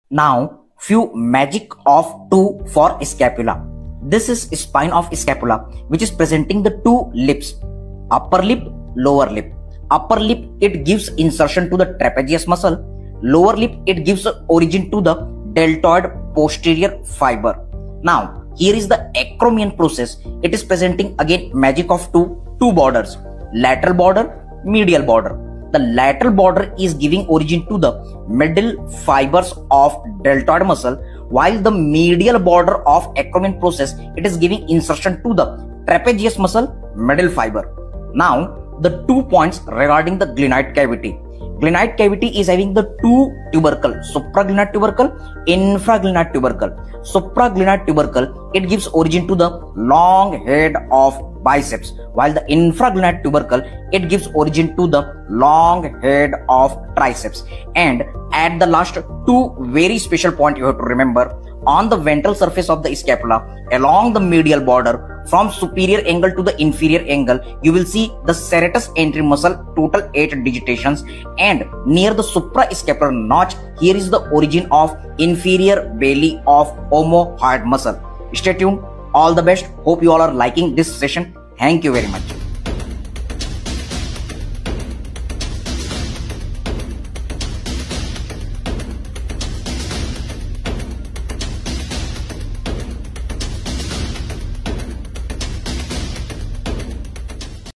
Now, few magic of two for scapula. This is spine of scapula, which is presenting the two lips, upper lip, lower lip. Upper lip, it gives insertion to the trapezius muscle. Lower lip, it gives origin to the deltoid posterior fiber. Now, here is the acromion process. It is presenting again magic of two borders, lateral border, medial border. The lateral border is giving origin to the middle fibers of deltoid muscle, while the medial border of acromion process, it is giving insertion to the trapezius muscle middle fiber. Now, the 2 points regarding the glenoid cavity. Glenoid cavity is having the two tubercle, supraglenoid tubercle, infraglenoid tubercle. Supraglenoid tubercle, it gives origin to the long head of biceps, while the infraglenoid tubercle, it gives origin to the long head of triceps. And at the last, two very special point you have to remember. On the ventral surface of the scapula, along the medial border, from superior angle to the inferior angle, you will see the serratus anterior muscle, total 8 digitations, and near the suprascapular notch, here is the origin of inferior belly of omohyoid muscle. Stay tuned. All the best. Hope you all are liking this session. Thank you very much.